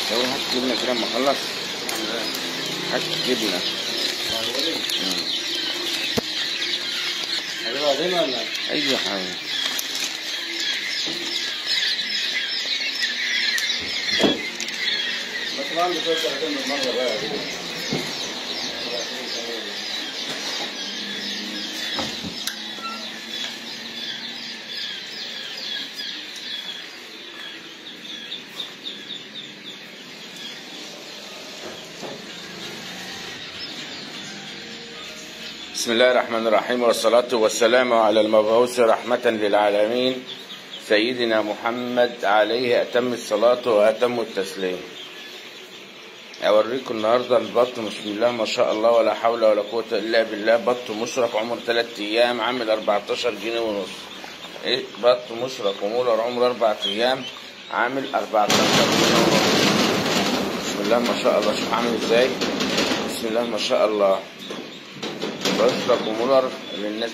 لو هات جبنة كده اما اخلص. هات جبنة. هتبقى بعدين ولا؟ أي حاجة. بس طبعا بتوصل ساعتين من المرة بقى. بسم الله الرحمن الرحيم، والصلاة والسلام على المبعوث رحمة للعالمين سيدنا محمد عليه أتم الصلاة وأتم التسليم. أوريكم النهاردة البط، بسم الله ما شاء الله ولا حول ولا قوة إلا بالله. بط مشرق عمر 3 أيام عامل 14 جنيه ونص. إيه، بط مشرق ومولر عمر 4 أيام عامل 14 جنيه ونص. بسم الله ما شاء الله. شوف عامل إزاي. بسم الله ما شاء الله. مشرق ومولر اللي الناس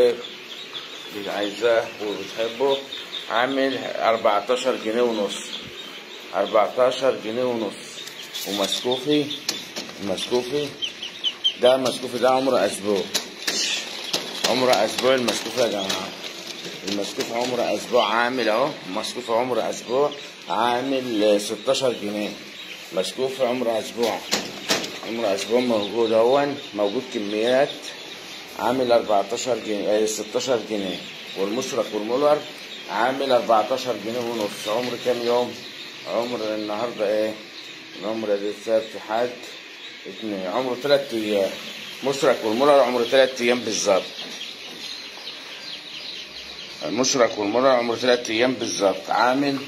عايزاه وبتحبه عامل 14 جنيه ونص. 14 جنيه ونص. ومسكوفي ده مسكوفي ده عمره أسبوع. عمره أسبوع المسكوفي يا جماعة. المسكوفي عمره أسبوع عامل أهو. مسكوفي عمره أسبوع عامل 16 جنيه. مسكوفي عمره أسبوع. عمره أسبوع موجود أهون. موجود كميات عامل 14 جنيه 16 جنيه. والمشرق والمولر عامل 14 جنيه ونص. عمر كام يوم؟ عمر النهارده ايه؟ عمر السبت حد اتنين. عمره 3 أيام. مشرق والمولر عمره 3 أيام بالظبط. المشرق والمولر عمره 3 أيام بالظبط عامل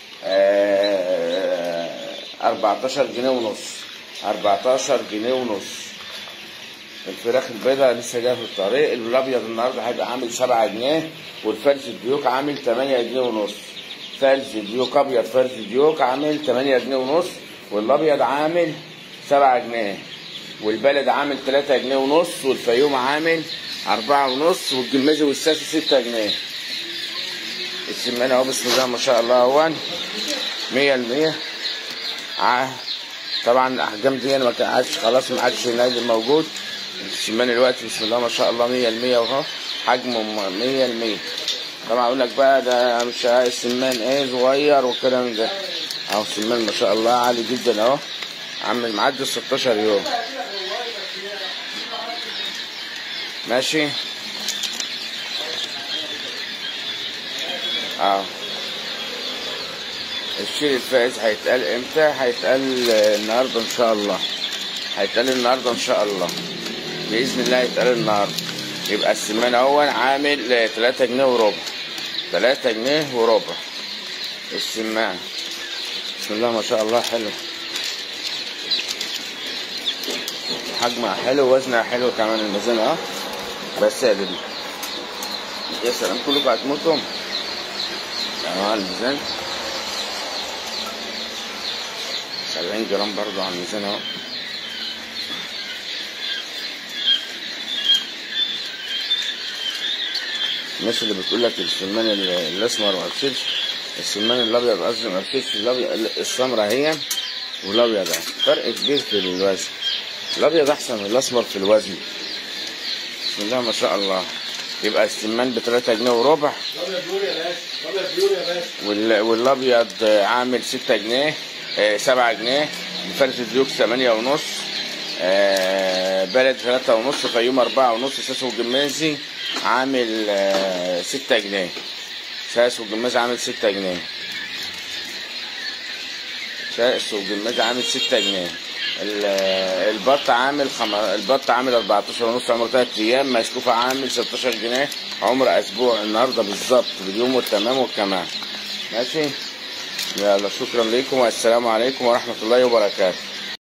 14 جنيه ونص. 14 جنيه ونص. الفراخ البيضاء لسه جايه في الطريق. الابيض النهارده هيبقى عامل 7 جنيه. والفرز الديوك عامل 8 جنيه ونص. فرز ديوك ابيض، فرز ديوك عامل 8 جنيه ونص. والابيض عامل 7 جنيه. والبلد عامل 3 جنيه ونص. والفيوم عامل 4 ونص. والجمازي والساسي 6 جنيه. السمانه اهو بسم الله ما شاء الله اهو 100%. طبعا الاحجام دي ما عادش خلاص، ما عادش نازل موجود. السمان دلوقتي بسم الله ما شاء الله 100% اهو. حجمه 100%. طبعا اقول لك بقى ده مش السمان ايه صغير والكلام ده. اهو السمان ما شاء الله عالي جدا اهو. عامل معدي 16 يوم. ماشي اهو. الشيل الفائز هيتقال امتى؟ هيتقال النهارده ان شاء الله. هيتقال النهارده ان شاء الله باذن الله. هيتقال النهارده. يبقى السمان اول عامل 3 جنيه وربع. 3 جنيه وربع السمان. بسم الله ما شاء الله. حلو، حجمها حلو، وزنها حلو كمان. الميزان اهو بس يا دي. يا سلام كلكم هتموتوا اهو. الميزان 70 جرام برضو على الميزان اهو. الناس اللي بتقول لك السمان الاسمر ما قرشش، السمان الابيض قصدي ما قرشش. الابيض السمرة هي والابيض ده فرق كبير في الوزن. الابيض احسن من الاسمر في الوزن. بسم الله ما شاء الله. يبقى السمان ب3 جنيه وربع. الابيض بيور يا باشا. الابيض بيور يا باشا. والابيض عامل 6 جنيه 7 جنيه. فرز الديوك 8 ونص. بلد 3 ونص. فيوم 4 ونص. ساس والجمازي عامل 6 جنيه. ساس والجمازي عامل 6 جنيه. ساس والجمازي عامل 6 جنيه. البط عامل البط عامل 14 ونص عمر 3 أيام. مسكوفة عامل 16 جنيه عمر أسبوع النهارده بالظبط باليوم والتمام والكمال. ماشي. يلا شكرا لكم والسلام عليكم ورحمة الله وبركاته.